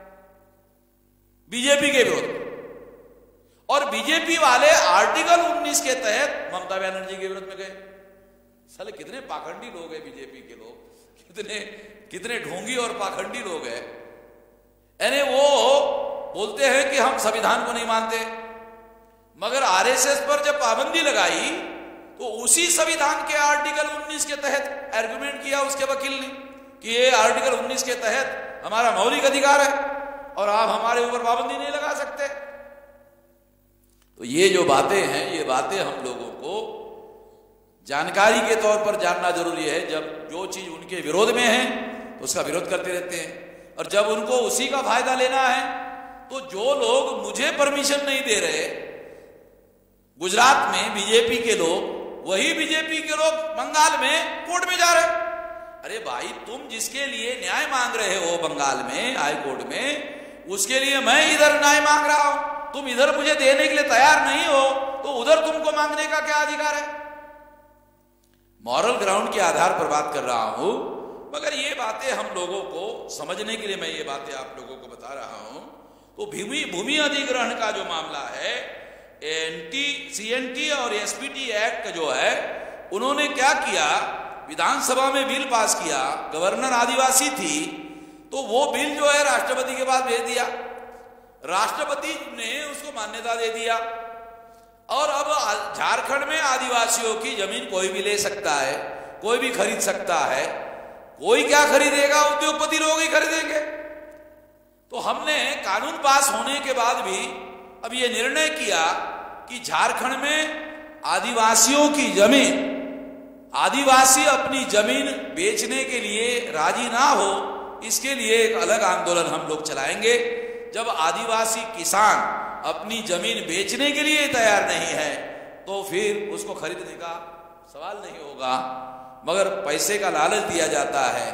बीजेपी के विरोध में, और बीजेपी वाले आर्टिकल उन्नीस के तहत ममता बनर्जी के विरोध में गए। साले कितने पाखंडी लोग हैं बीजेपी के लोग, कितने कितने ढोंगी और पाखंडी लोग हैं। यानी वो बोलते हैं कि हम संविधान को नहीं मानते, मगर आरएसएस पर जब पाबंदी लगाई तो उसी संविधान के आर्टिकल उन्नीस के तहत आर्गुमेंट किया उसके वकील ने कि ये आर्टिकल उन्नीस के तहत हमारा मौलिक अधिकार है और आप हमारे ऊपर पाबंदी नहीं लगा सकते। तो ये जो बातें हैं, ये बातें हम लोगों को जानकारी के तौर पर जानना जरूरी है। जब जो चीज उनके विरोध में है तो उसका विरोध करते रहते हैं, और जब उनको उसी का फायदा लेना है तो जो लोग मुझे परमिशन नहीं दे रहे, गुजरात में बीजेपी के लोग, वही बीजेपी के लोग बंगाल में कोर्ट में जा रहे। अरे भाई, तुम जिसके लिए न्याय मांग रहे हो बंगाल में हाई कोर्ट में, उसके लिए मैं इधर न्याय मांग रहा हूं। तुम इधर मुझे देने के लिए तैयार नहीं हो तो उधर तुमको मांगने का क्या अधिकार है? मॉरल ग्राउंड के आधार पर बात कर रहा हूं, मगर ये बातें हम लोगों को समझने के लिए मैं ये बातें आप लोगों को बता रहा हूं। तो भूमि भूमि अधिग्रहण का जो मामला है, एनटी सीएनटी और एसपीटी एक्ट का जो है, उन्होंने क्या किया, विधानसभा में बिल पास किया, गवर्नर आदिवासी थी, तो वो बिल जो है राष्ट्रपति के पास भेज दिया, राष्ट्रपति ने उसको मान्यता दे दिया, और अब झारखंड में आदिवासियों की जमीन कोई भी ले सकता है, कोई भी खरीद सकता है। कोई क्या खरीदेगा? उद्योगपति लोग ही खरीदेंगे। तो हमने कानून पास होने के बाद भी अब ये निर्णय किया कि झारखंड में आदिवासियों की जमीन, आदिवासी अपनी जमीन बेचने के लिए राजी ना हो, इसके लिए एक अलग आंदोलन हम लोग चलाएंगे। जब आदिवासी किसान अपनी जमीन बेचने के लिए तैयार नहीं है तो फिर उसको खरीदने का सवाल नहीं होगा, मगर पैसे का लालच दिया जाता है।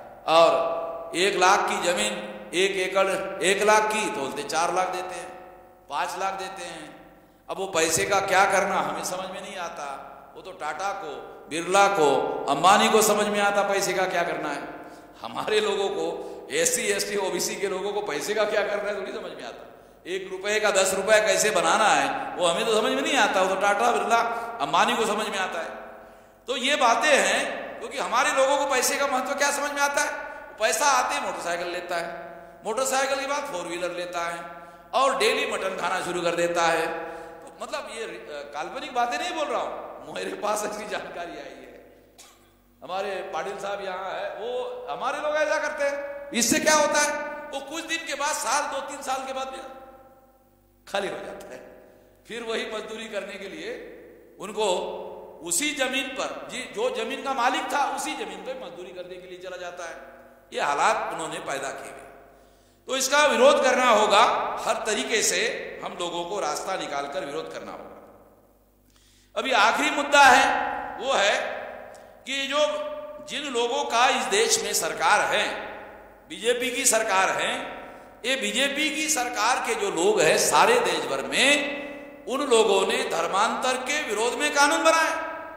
और एक लाख की जमीन, एक एकड़ एक लाख की तो बोलते चार लाख देते हैं, पांच लाख देते हैं। अब वो पैसे का क्या करना हमें समझ में नहीं आता। वो तो टाटा को, बिरला को, अंबानी को समझ में आता पैसे का क्या करना है। हमारे लोगों को, एससी एसटी ओबीसी के लोगों को पैसे का क्या करना है थोड़ी समझ में आता। एक रुपए का दस रुपए कैसे बनाना है वो हमें तो समझ में नहीं आता, वो तो टाटा बिरला अंबानी को समझ में आता है। तो ये बातें हैं, क्योंकि हमारे लोगों को पैसे का महत्व क्या समझ में आता है। पैसा आते मोटरसाइकिल लेता है, मोटरसाइकिल के बाद फोर व्हीलर लेता है और डेली मटन खाना शुरू कर देता है। तो मतलब ये काल्पनिक बातें नहीं बोल रहा हूं, मेरे पास ऐसी जानकारी आई है। हमारे पाटिल साहब यहाँ है, वो हमारे लोग ऐसा करते हैं। इससे क्या होता है, वो कुछ दिन के बाद, साल दो तीन साल के बाद भी खाली हो जाता है। फिर वही मजदूरी करने के लिए उनको उसी जमीन पर, जी जो जमीन का मालिक था उसी जमीन पर मजदूरी करने के लिए चला जाता है। ये हालात उन्होंने पैदा किए हुए। तो इसका विरोध करना होगा, हर तरीके से हम लोगों को रास्ता निकालकर विरोध करना होगा। अभी आखिरी मुद्दा है, वो है कि जो जिन लोगों का इस देश में सरकार है, बीजेपी की सरकार है, ये बीजेपी की सरकार के जो लोग हैं सारे देश भर में, उन लोगों ने धर्मांतर के विरोध में कानून बनाए।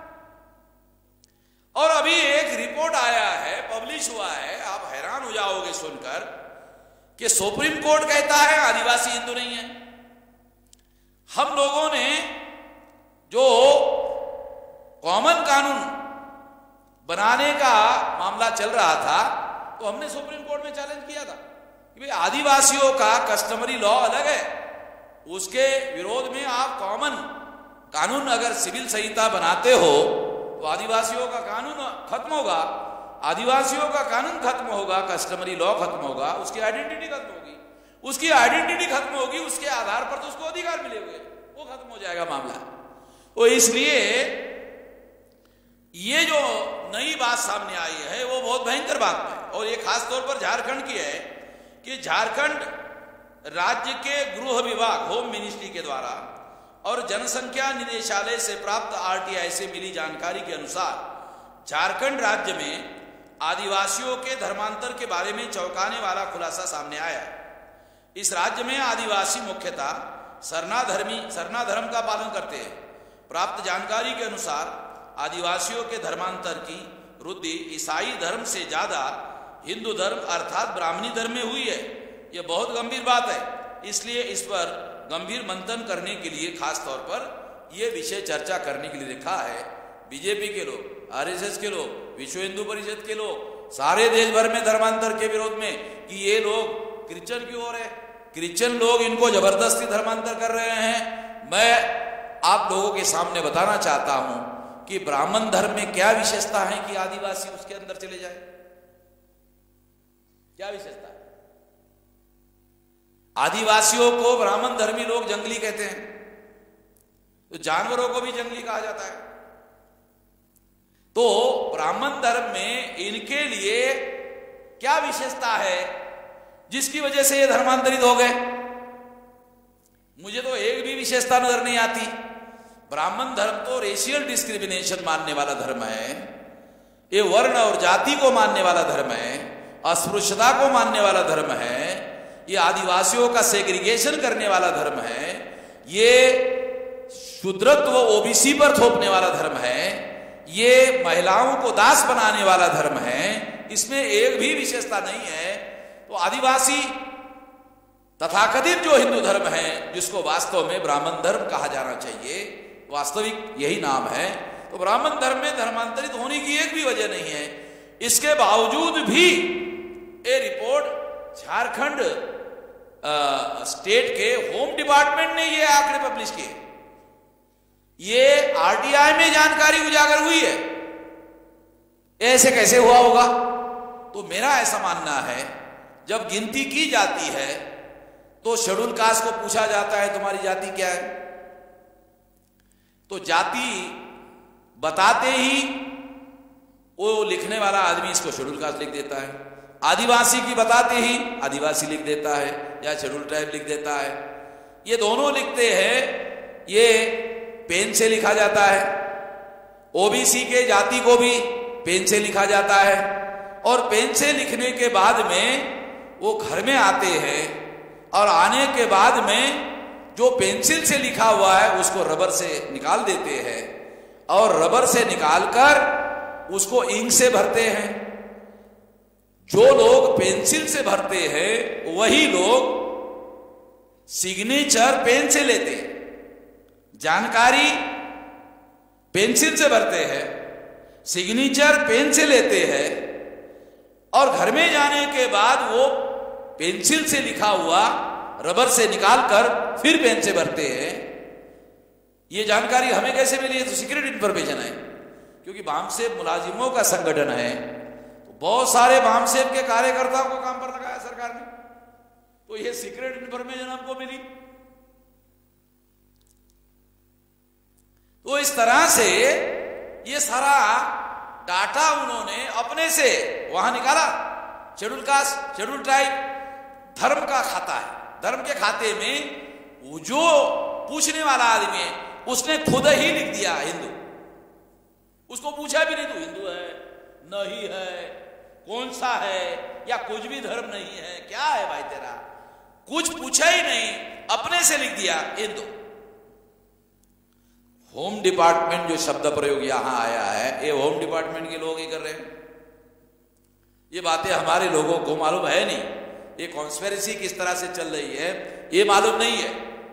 और अभी एक रिपोर्ट आया है, पब्लिश हुआ है, आप हैरान हो जाओगे सुनकर, कि सुप्रीम कोर्ट कहता है आदिवासी हिंदू नहीं है। हम लोगों ने जो कॉमन कानून बनाने का मामला चल रहा था, तो हमने सुप्रीम कोर्ट में चैलेंज किया था कि भाई आदिवासियों का कस्टमरी लॉ अलग है, उसके विरोध में आप कॉमन कानून अगर सिविल संहिता बनाते हो तो आदिवासियों का कानून खत्म होगा, आदिवासियों का कानून खत्म होगा, कस्टमरी लॉ खत्म होगा, उसकी आइडेंटिटी खत्म होगी, उसकी आइडेंटिटी खत्म होगी, उसके आधार पर तो उसको अधिकार मिले हुए, वो खत्म हो जाएगा मामला। तो इसलिए ये जो नई बात सामने आई है वो बहुत भयंकर बात है, और ये खास तौर पर झारखंड की है कि झारखंड राज्य के गृह विभाग, होम मिनिस्ट्री के द्वारा और जनसंख्या निदेशालय से प्राप्त आरटीआई से मिली जानकारी के अनुसार झारखंड राज्य में आदिवासियों के धर्मांतर के बारे में चौंकाने वाला खुलासा सामने आया। इस राज्य में आदिवासी मुख्यतः सरना धर्मी सरना धर्म का पालन करते हैं। प्राप्त जानकारी के अनुसार आदिवासियों के धर्मांतर की वृद्धि ईसाई धर्म से ज्यादा हिंदू धर्म अर्थात ब्राह्मणी धर्म में हुई है। यह बहुत गंभीर बात है, इसलिए इस पर गंभीर मंथन करने के लिए खास तौर पर यह विषय चर्चा करने के लिए रखा है। बीजेपी के लोग, आरएसएस के लोग, विश्व हिंदू परिषद के लोग, सारे देश भर में धर्मांतर के विरोध में कि ये लोग क्रिश्चियन क्यों हो रहे, क्रिश्चियन लोग इनको जबरदस्ती धर्मांतर कर रहे हैं। मैं आप लोगों के सामने बताना चाहता हूं कि ब्राह्मण धर्म में क्या विशेषता है कि आदिवासी उसके अंदर चले जाए। क्या विशेषता है? आदिवासियों को ब्राह्मण धर्मी लोग जंगली कहते हैं, तो जानवरों को भी जंगली कहा जाता है। तो ब्राह्मण धर्म में इनके लिए क्या विशेषता है जिसकी वजह से ये धर्मांतरित हो गए? मुझे तो एक भी विशेषता नजर नहीं आती। ब्राह्मण धर्म तो रेशियल डिस्क्रिमिनेशन मानने वाला धर्म है, ये वर्ण और जाति को मानने वाला धर्म है, अस्पृश्यता को मानने वाला धर्म है, ये आदिवासियों का सेग्रीगेशन करने वाला धर्म है, ये शूद्रत्व ओबीसी पर थोपने वाला धर्म है, ये महिलाओं को दास बनाने वाला धर्म है। इसमें एक भी विशेषता नहीं है। तो आदिवासी तथाकथित जो हिंदू धर्म है, जिसको वास्तव में ब्राह्मण धर्म कहा जाना चाहिए, वास्तविक यही नाम है, तो ब्राह्मण धर्म में धर्मांतरित होने की एक भी वजह नहीं है। इसके बावजूद भी ये रिपोर्ट झारखंड स्टेट के होम डिपार्टमेंट ने ये आंकड़े पब्लिश किए, ये आरटीआई में जानकारी उजागर हुई है। ऐसे कैसे हुआ होगा? तो मेरा ऐसा मानना है, जब गिनती की जाती है तो शेड्यूल कास्ट को पूछा जाता है तुम्हारी जाति क्या है, तो जाति बताते ही वो लिखने वाला आदमी इसको शेड्यूल कास्ट लिख देता है। आदिवासी की बताते ही आदिवासी लिख देता है या शेड्यूल ट्राइब लिख देता है। ये दोनों लिखते हैं, ये पेन से लिखा जाता है। ओबीसी के जाति को भी पेन से लिखा जाता है, और पेन से लिखने के बाद में वो घर में आते हैं, और आने के बाद में जो पेंसिल से लिखा हुआ है उसको रबर से निकाल देते हैं, और रबर से निकालकर उसको इंक से भरते हैं। जो लोग पेंसिल से भरते हैं वही लोग सिग्नेचर पेन से लेते हैं। जानकारी पेंसिल से भरते हैं, सिग्नेचर पेन से लेते हैं, और घर में जाने के बाद वो पेंसिल से लिखा हुआ रबर से निकालकर फिर पेन से भरते हैं। ये जानकारी हमें कैसे मिली है? तो सीक्रेट इंफॉर्मेशन है, क्योंकि बामसेब मुलाजिमों का संगठन है, तो बहुत सारे बामसेब के कार्यकर्ताओं को काम पर लगाया सरकार ने, तो ये सीक्रेट इंफॉर्मेशन हमको मिली। तो इस तरह से ये सारा डाटा उन्होंने अपने से वहां निकाला। शेड्यूल कास्ट, शेड्यूल ट्राइब धर्म का खाता है, धर्म के खाते में वो जो पूछने वाला आदमी है उसने खुद ही लिख दिया हिंदू। उसको पूछा भी नहीं तू हिंदू है नहीं है, कौन सा है, या कुछ भी धर्म नहीं है, क्या है भाई तेरा, कुछ पूछा ही नहीं, अपने से लिख दिया हिंदू। होम डिपार्टमेंट जो शब्द प्रयोग यहां आया है, ये होम डिपार्टमेंट के लोग ही कर रहे हैं। ये बातें हमारे लोगों को मालूम है नहीं, ये कॉन्स्पिरेसी किस तरह से चल रही है ये मालूम नहीं है।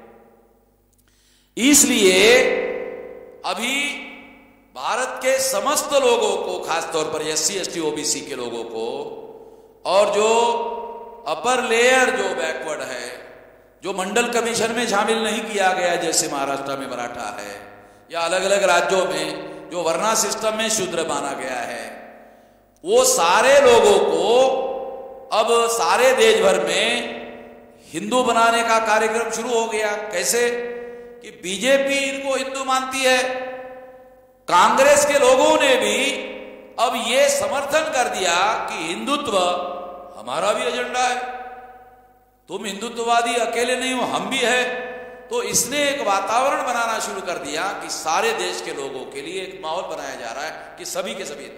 इसलिए अभी भारत के समस्त लोगों को, खासतौर पर S C S T OBC के लोगों को, और जो अपर लेयर जो बैकवर्ड है, जो मंडल कमीशन में शामिल नहीं किया गया, जैसे महाराष्ट्र में मराठा है या अलग अलग राज्यों में जो वर्णा सिस्टम में शूद्र माना गया है, वो सारे लोगों को अब सारे देश भर में हिंदू बनाने का कार्यक्रम शुरू हो गया। कैसे कि बीजेपी इनको हिंदू मानती है, कांग्रेस के लोगों ने भी अब ये समर्थन कर दिया कि हिंदुत्व हमारा भी एजेंडा है, तुम हिंदुत्ववादी अकेले नहीं हो, हम भी है। तो इसने एक वातावरण बनाना शुरू कर दिया कि सारे देश के लोगों के लिए एक माहौल बनाया जा रहा है कि सभी के सभी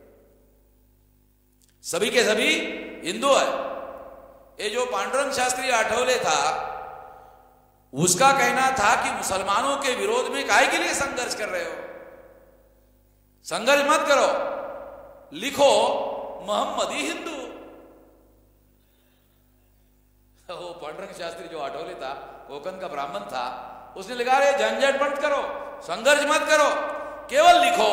सभी के सभी हिंदू है। ये जो पांडुरंग शास्त्री आठवले था, उसका कहना था कि मुसलमानों के विरोध में काहे के लिए संघर्ष कर रहे हो, संघर्ष मत करो, लिखो मोहम्मदी हिंदू। वो पांडुरंग शास्त्री जो आठवले था, कोकन का ब्राह्मण था, उसने लिखा रहे झंझट मत करो, संघर्ष मत करो, केवल लिखो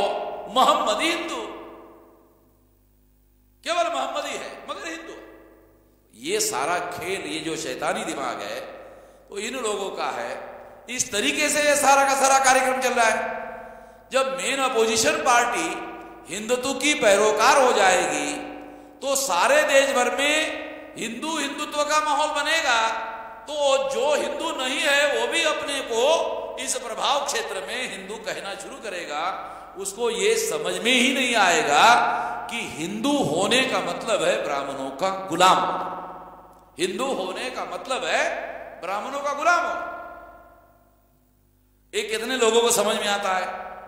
मोहम्मदी हिंदू, केवल मोहम्मदी है मगर हिंदू। ये सारा खेल, ये जो शैतानी दिमाग है वो इन लोगों का है। इस तरीके से ये सारा का सारा कार्यक्रम चल रहा है। जब मेन अपोजिशन पार्टी हिंदुत्व की पैरोकार हो जाएगी तो सारे देश भर में हिंदू हिंदुत्व का माहौल बनेगा, तो जो हिंदू नहीं है वो भी अपने को इस प्रभाव क्षेत्र में हिंदू कहना शुरू करेगा। उसको ये समझ में ही नहीं आएगा कि हिंदू होने का मतलब है ब्राह्मणों का गुलाम। हिंदू होने का मतलब है ब्राह्मणों का गुलाम होना। ये कितने लोगों को समझ में आता है?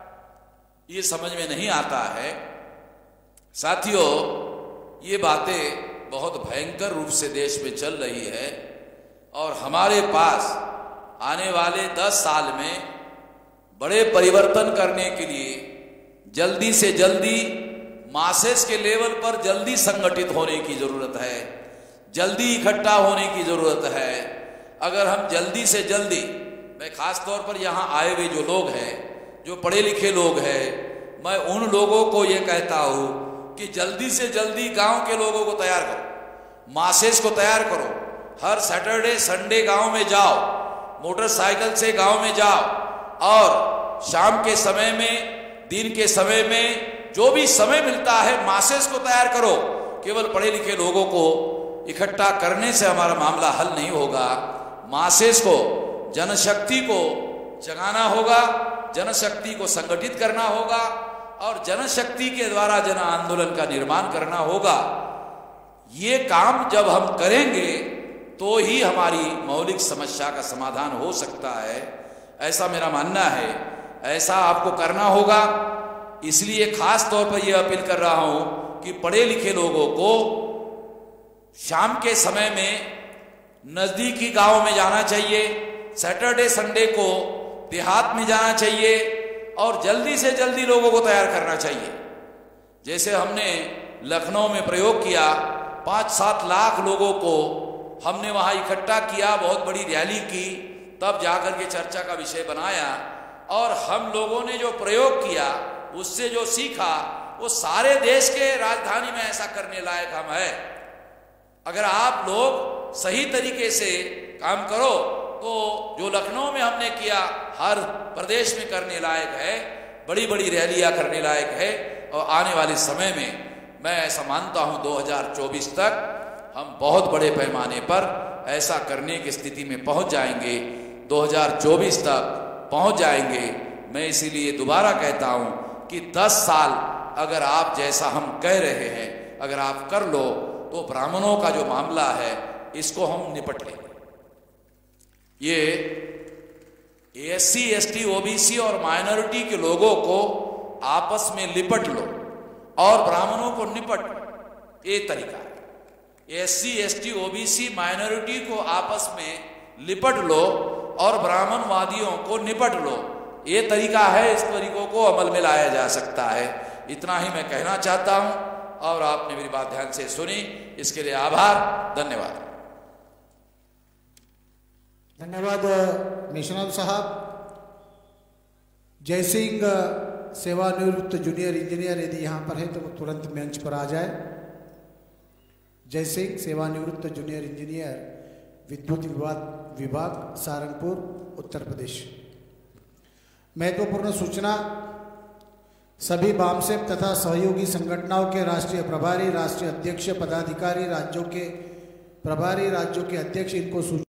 ये समझ में नहीं आता है। साथियों, ये बातें बहुत भयंकर रूप से देश में चल रही है और हमारे पास आने वाले दस साल में बड़े परिवर्तन करने के लिए जल्दी से जल्दी मासेस के लेवल पर जल्दी संगठित होने की जरूरत है, जल्दी इकट्ठा होने की जरूरत है। अगर हम जल्दी से जल्दी, मैं खास तौर पर यहाँ आए हुए जो लोग हैं, जो पढ़े लिखे लोग हैं, मैं उन लोगों को ये कहता हूँ कि जल्दी से जल्दी गांव के लोगों को तैयार करो, मासेस को तैयार करो। हर सैटरडे संडे गांव में जाओ, मोटरसाइकिल से गांव में जाओ और शाम के समय में, दिन के समय में, जो भी समय मिलता है मासेस को तैयार करो। केवल पढ़े लिखे लोगों को इकट्ठा करने से हमारा मामला हल नहीं होगा। मासेस को, जनशक्ति को जगाना होगा, जनशक्ति को संगठित करना होगा और जनशक्ति के द्वारा जन आंदोलन का निर्माण करना होगा। ये काम जब हम करेंगे तो ही हमारी मौलिक समस्या का समाधान हो सकता है, ऐसा मेरा मानना है। ऐसा आपको करना होगा। इसलिए खास तौर पर यह अपील कर रहा हूं कि पढ़े लिखे लोगों को शाम के समय में नजदीकी गांव में जाना चाहिए, सैटरडे संडे को देहात में जाना चाहिए और जल्दी से जल्दी लोगों को तैयार करना चाहिए। जैसे हमने लखनऊ में प्रयोग किया, पाँच सात लाख लोगों को हमने वहां इकट्ठा किया, बहुत बड़ी रैली की, तब जाकर के चर्चा का विषय बनाया और हम लोगों ने जो प्रयोग किया उससे जो सीखा वो सारे देश के राजधानी में ऐसा करने लायक हम है। अगर आप लोग सही तरीके से काम करो तो जो लखनऊ में हमने किया हर प्रदेश में करने लायक है, बड़ी बड़ी रैलियां करने लायक है। और आने वाले समय में मैं ऐसा मानता हूं दो हज़ार चौबीस तक हम बहुत बड़े पैमाने पर ऐसा करने की स्थिति में पहुंच जाएंगे। दो हज़ार चौबीस तक पहुंच जाएंगे। मैं इसीलिए दोबारा कहता हूं कि दस साल अगर आप जैसा हम कह रहे हैं अगर आप कर लो तो ब्राह्मणों का जो मामला है इसको हम निपट लेंगे। ये एससी, एसटी, ओबीसी और माइनॉरिटी के लोगों को आपस में लिपट लो और ब्राह्मणों को निपट लो, ये तरीका है। एससी, एसटी, ओबीसी, माइनॉरिटी को आपस में लिपट लो और ब्राह्मणवादियों को निपट लो, ये तरीका है। इस तरीकों को अमल में लाया जा सकता है। इतना ही मैं कहना चाहता हूं और आपने मेरी बात ध्यान से सुनी, इसके लिए आभार, धन्यवाद। धन्यवाद मेश्राम साहब। जय सिंह सेवानिवृत्त जूनियर इंजीनियर यदि यहाँ पर है तो वो तुरंत मंच पर आ जाए। जय सिंह सेवानिवृत्त जूनियर इंजीनियर विद्युत विभाग विभाग सहारनपुर उत्तर प्रदेश। महत्वपूर्ण सूचना, सभी बामसेप तथा सहयोगी संगठनों के राष्ट्रीय प्रभारी, राष्ट्रीय अध्यक्ष, पदाधिकारी, राज्यों के प्रभारी, राज्यों के अध्यक्ष इनको